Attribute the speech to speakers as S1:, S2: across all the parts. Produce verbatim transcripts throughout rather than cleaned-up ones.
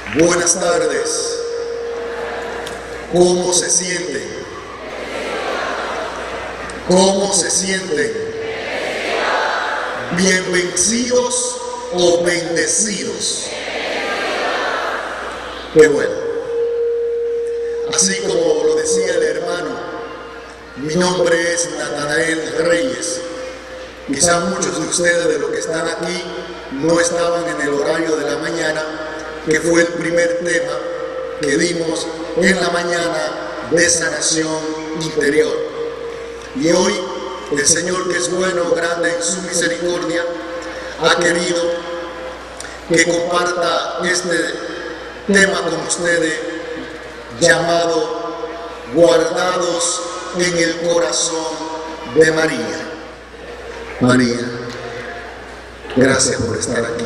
S1: Buenas tardes. ¿Cómo se sienten? ¿Cómo se sienten? ¿Bienvenidos o bendecidos? Qué bueno. Así como lo decía el hermano, mi nombre es Natanael Reyes. Quizá muchos de ustedes de los que están aquí no estaban en el horario de la mañana, que fue el primer tema que dimos en la mañana de sanación interior. Y hoy el Señor, que es bueno, grande en su misericordia, ha querido que comparta este tema con ustedes llamado Guardados en el corazón de María. María, gracias por estar aquí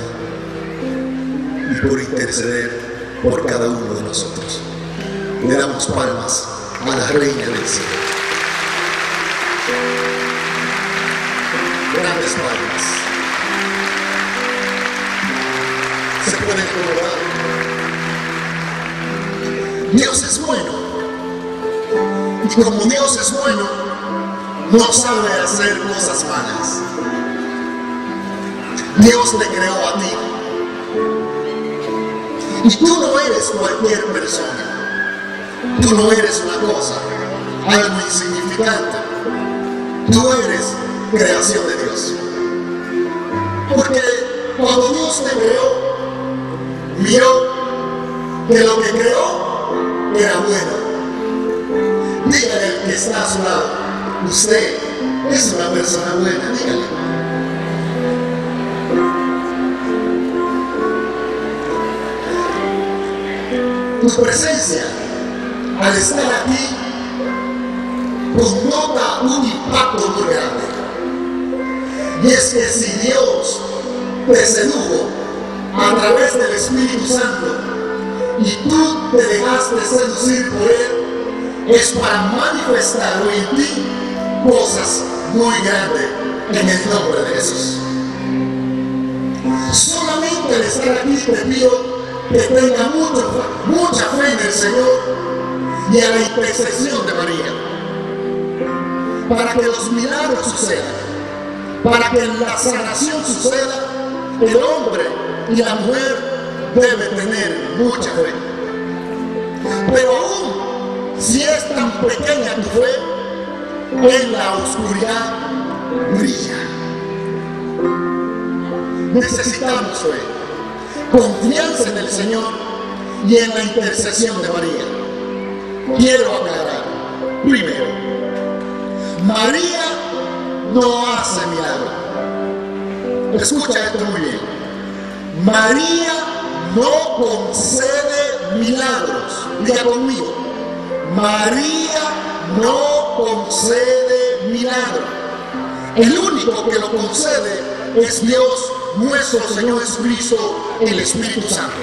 S1: y por interceder por cada uno de nosotros. Le damos palmas a la Reina del Cielo. Grandes palmas. Se pueden colocar. Dios es bueno. Y como Dios es bueno, no sabe hacer cosas malas. Dios te creó a ti. Y tú no eres cualquier persona. Tú no eres una cosa, algo insignificante. Tú eres creación de Dios. Porque cuando Dios te creó, miró que lo que creó era bueno. Dígale al que está a su lado, usted es una persona buena, dígale. Tu presencia, al estar aquí, connota un impacto muy grande. Y es que si Dios te sedujo a través del Espíritu Santo y tú te dejaste seducir por Él, es para manifestar hoy en ti cosas muy grandes en el nombre de Jesús. Solamente al estar aquí te pido que tenga mucho, mucha fe en el Señor y a la intercesión de María, para que los milagros sucedan, para que la sanación suceda. El hombre y la mujer deben tener mucha fe. Pero aún si es tan pequeña tu fe, en la oscuridad brilla. Necesitamos fe, confianza en el Señor y en la intercesión de María. Quiero aclarar, primero, María no hace milagro. Escucha esto muy bien. María no concede milagros. Diga conmigo, María no concede milagros. El único que lo concede es Dios, nuestro Señor Jesucristo, el Espíritu Santo.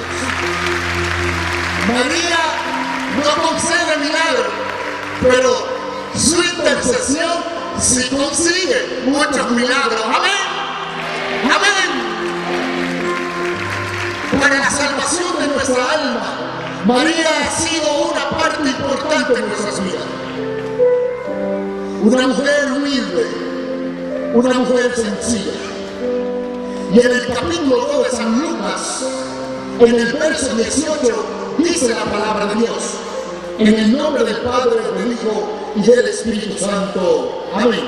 S1: María no concede milagros, pero su intercesión sí consigue muchos milagros. Amén. Amén. Para la salvación de nuestra alma, María ha sido una parte importante en nuestras vidas. Una mujer humilde, una mujer sencilla. Y en el capítulo dos de San Lucas, en el verso dieciocho, dice la palabra de Dios: en el nombre del Padre, del Hijo y del Espíritu Santo. Amén.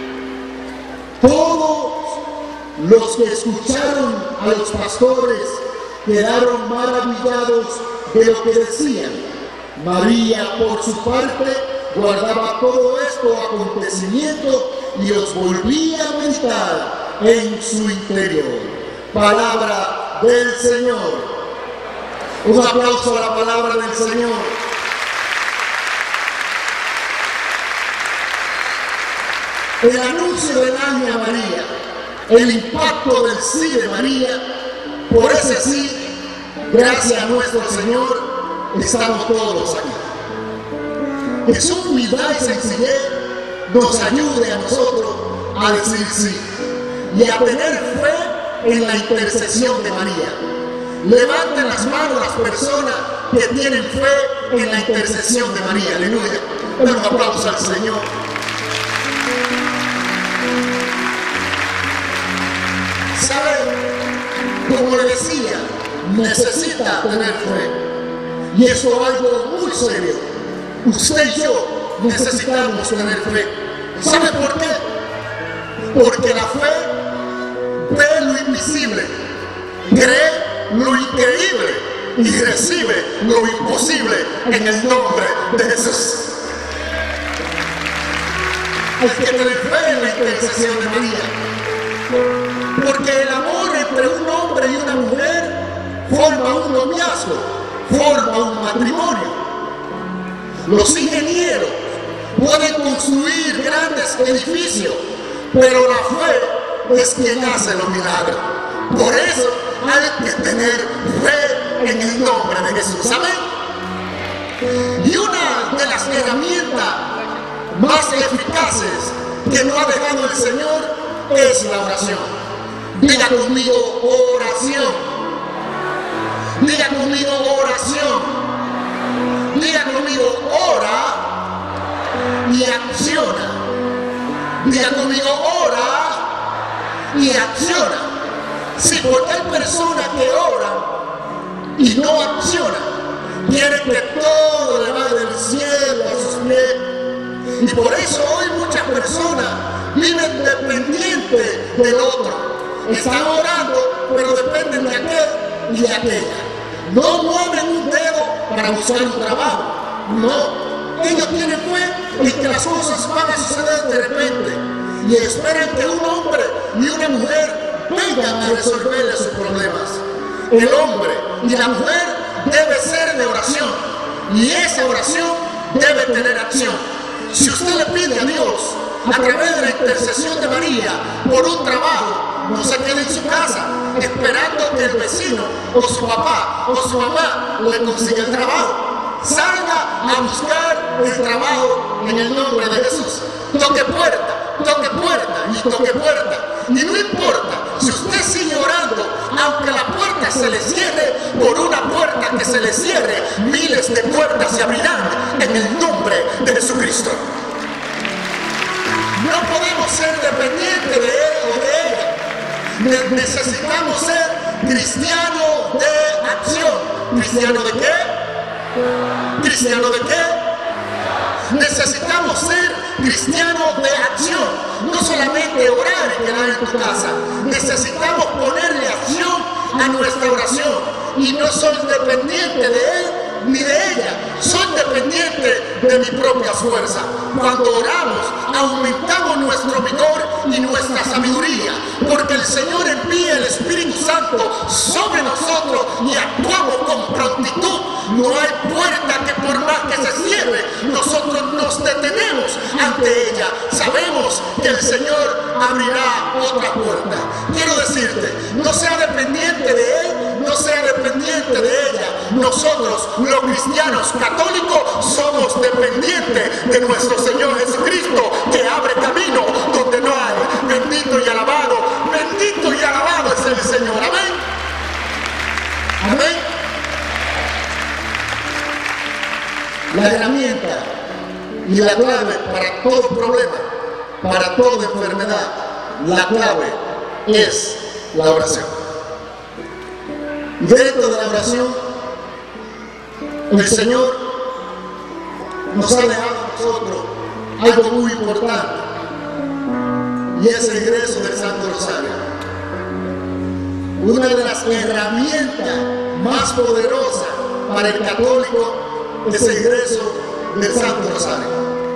S1: Todos los que escucharon a los pastores quedaron maravillados de lo que decían. María, por su parte, guardaba todo esto acontecimiento y los volvía a meditar en su interior. Palabra del Señor. Un aplauso a la palabra del Señor. El anuncio del año a María, el impacto del sí de María, por ese sí, gracias a nuestro Señor, estamos todos aquí. Que su humildad y sencillez nos ayude a nosotros a decir sí y a tener fe en la intercesión de María. Levanten las manos las personas que tienen fe en la intercesión de María. Aleluya. Den un aplauso al Señor. ¿Sabe? Como le decía, necesita tener fe. Y esto es algo muy serio. Usted y yo necesitamos tener fe. ¿Sabe por qué? Porque la fe ve lo invisible, cree lo increíble y recibe lo imposible en el nombre de Jesús. Hay que tener fe en la intercesión de María, porque el amor entre un hombre y una mujer forma un noviazgo, forma un matrimonio. Los ingenieros pueden construir grandes edificios, pero la fe es quien hace los milagros. Por eso hay que tener fe en el nombre de Jesús. Amén. Y una de las herramientas más eficaces que nos ha dejado el Señor es la oración. Diga conmigo oración. Diga conmigo oración. Diga conmigo ora y acciona. Diga conmigo ora y acciona. Sí, porque hay personas que oran y no accionan. Quieren que todo le vaya del cielo a sus pies. Y por eso hoy muchas personas viven dependientes del otro. Están orando, pero dependen de aquel y de aquella. No mueven un dedo para buscar un trabajo. No. Ellos tienen fe en que las cosas van a suceder de repente. Y esperan que un hombre y una mujer vengan a resolverle sus problemas. El hombre y la mujer debe ser de oración. Y esa oración debe tener acción. Si usted le pide a Dios a través de la intercesión de María por un trabajo, no se quede en su casa esperando que el vecino o su papá o su mamá le consiga el trabajo. Salga a buscar el trabajo en el nombre de Jesús. Toque puerta, toque puerta y toque puerta. Y no importa si usted sigue orando, aunque la puerta se le cierre, por una puerta que se le cierre, miles de puertas se abrirán en el nombre de Jesucristo. No podemos ser dependientes de él o de ella. Necesitamos ser cristianos de acción. ¿Cristiano de qué? ¿Cristiano de qué? Necesitamos ser cristianos de acción. No solamente orar y quedar en tu casa. Necesitamos ponerle acción a nuestra oración. Y no soy dependiente de él ni de ella. Soy dependiente de mi propia fuerza. Cuando oramos, aumentamos nuestro vigor y nuestra sabiduría. Porque el Señor envía el Espíritu Santo sobre nosotros y actuamos con prontitud. No hay puerta que por más que se cierre, nosotros nos detenemos ante ella. Sabemos que el Señor abrirá otra puerta. Quiero decirte, no sea dependiente de él, no sea dependiente de ella. Nosotros, los cristianos católicos, somos dependientes de nuestro Señor Jesucristo, que abre camino donde no hay. Bendito y alabado, bendito y alabado es el Señor. Amén. Amén. La herramienta y la clave para todo problema, para toda enfermedad, la clave es la oración. Dentro de la oración, el Señor nos ha dejado a nosotros algo muy importante, y es el ingreso del Santo Rosario. Una de las herramientas más poderosas para el católico es el ingreso del Santo Rosario.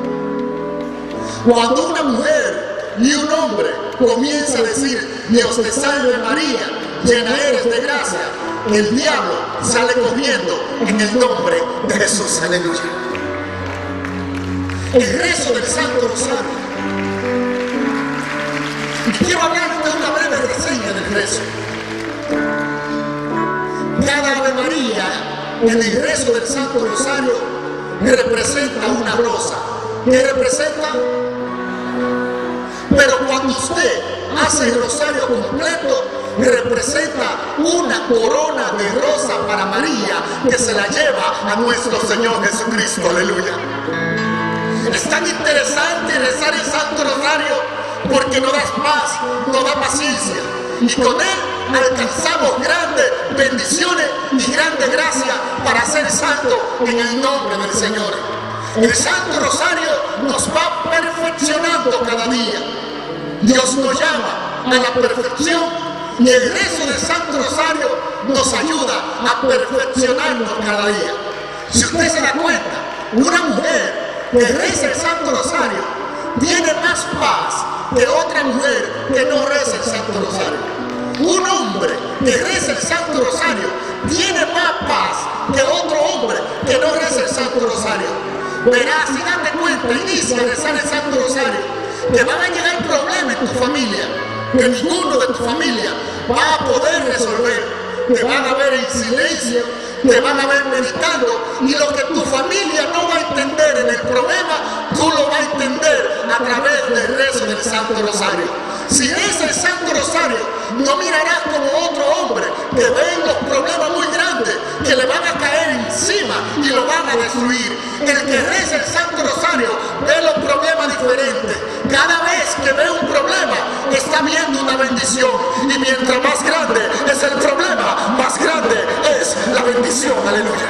S1: Cuando una mujer y un hombre comienza a decir: Dios te salve María, llena eres de gracia, el diablo sale corriendo en el nombre de Jesús. Aleluya. El rezo del Santo Rosario. Y quiero hablar de una breve reseña del rezo. Cada Ave María en el rezo del Santo Rosario representa una rosa. ¿Qué representa? Pero cuando usted hace el rosario completo, representa una corona de rosa para María que se la lleva a nuestro Señor Jesucristo. Aleluya. Es tan interesante rezar el Santo Rosario porque nos da paz, nos da paciencia, y con él alcanzamos grandes bendiciones y grandes gracias para ser santos en el nombre del Señor. El Santo Rosario nos va perfeccionando cada día. Dios nos llama a la perfección y el rezo del Santo Rosario nos ayuda a perfeccionarnos cada día. Si usted se da cuenta, una mujer que reza el Santo Rosario tiene más paz que otra mujer que no reza el Santo Rosario. Un hombre que reza el Santo Rosario tiene más paz que otro hombre que no reza el Santo Rosario. Verás, si date cuenta, inicia a rezar el Santo Rosario, te van a llegar problemas en tu familia que ninguno de tu familia va a poder resolver. Te van a ver en silencio, te van a ver meditando, y lo que tu familia no va a entender en el problema, tú lo vas a entender a través del rezo del Santo Rosario. Si rezas el Santo Rosario, no mirarás como otro hombre que ven los problemas muy grandes que le van a caer encima y lo van a destruir. El que reza el Santo Rosario ve los problemas diferentes. Cada vez que ve un problema, está viendo una bendición, y mientras más grande es el problema, más grande es la bendición. Aleluya.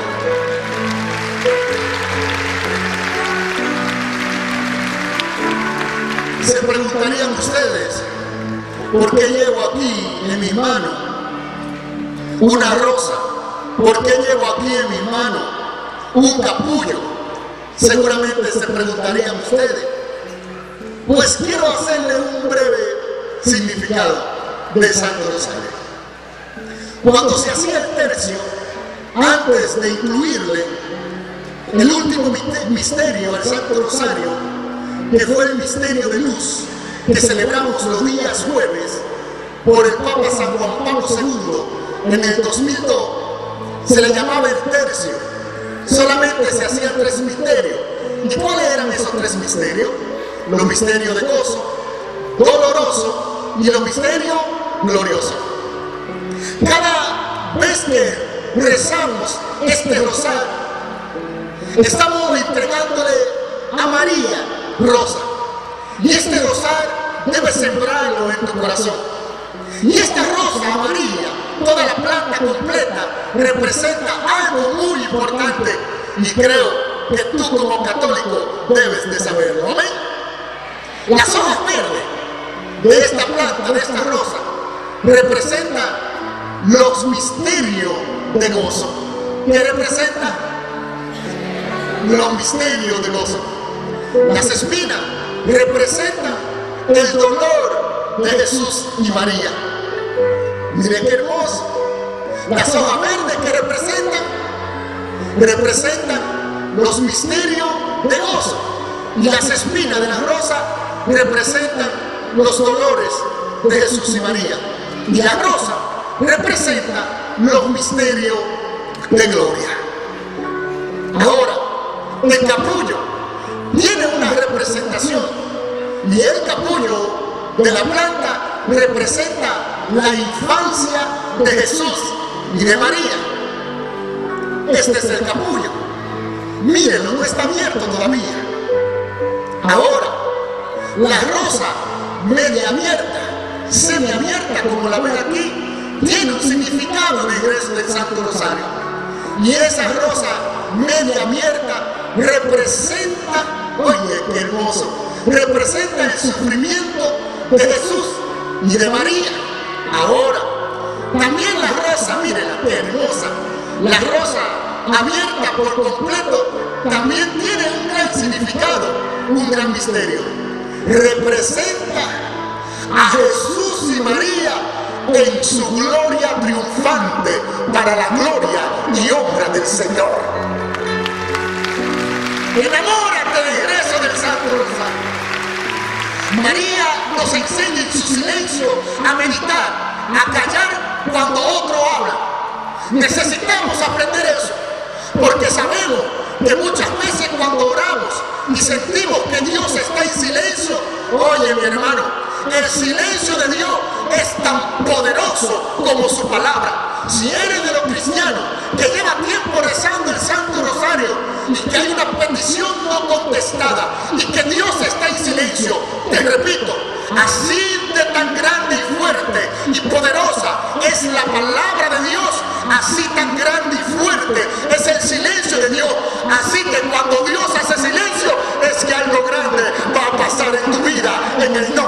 S1: Se preguntarían ustedes, ¿por qué llevo aquí en mi mano una rosa? ¿Por qué llevo aquí en mi mano un capullo? Seguramente se preguntarían ustedes. Pues quiero hacerle un breve significado del Santo Rosario. Cuando se hacía el tercio, antes de incluirle el último misterio al Santo Rosario, que fue el misterio de luz, que celebramos los días jueves por el Papa San Juan Pablo segundo en el dos mil dos, se le llamaba el tercio. Solamente se hacían tres misterios. ¿Y cuáles eran esos tres misterios? Los misterios de gozo, doloroso, y los misterios gloriosos. Cada vez que rezamos este rosario, estamos entregándole a María rosa, y este rosario debe sembrarlo en tu corazón. Y esta rosa amarilla, toda la planta completa, representa algo muy importante, y creo que tú como católico debes de saberlo. Amén. Las hojas verdes de esta planta, de esta rosa, representan los misterios de gozo. ¿Qué representa? Los misterios de gozo. Las espinas representan el dolor de Jesús y María. Mire qué hermoso. Las hojas verdes que representan, representan los misterios de gozo. Y las espinas de la rosa representan los dolores de Jesús y María. Y la rosa representa los misterios de gloria. Ahora, el capullo tiene una representación, y el capullo de la planta representa la infancia de Jesús y de María. Este es el capullo. Mírenlo, no está abierto todavía. Ahora, la rosa media abierta, semiabierta, como la ven aquí, tiene un significado en el rezo del Santo Rosario. Y esa rosa media abierta representa, oye, qué hermoso, representa el sufrimiento de Jesús y de María. Ahora, también la rosa, mírenla, qué hermosa, la rosa abierta por completo también tiene un gran significado, un gran misterio. Representa a Jesús y María en su gloria triunfante para la gloria y honra del Señor. Enamórate del rezo del Santo Rosario. María nos enseña en su silencio a meditar, a callar cuando otro habla. Necesitamos aprender eso, porque sabemos que muchas veces cuando oramos y sentimos que Dios está en silencio, oye mi hermano, el silencio de Dios es tan poderoso como su palabra. Si eres de los cristianos que lleva tiempo rezando el Santo Rosario y que hay una petición no contestada y que Dios está en silencio, te repito, así de tan grande y fuerte y poderosa es la palabra de Dios, así tan grande y fuerte es el silencio de Dios. Así que cuando Dios hace silencio es que algo grande va a pasar en tu vida en el nombre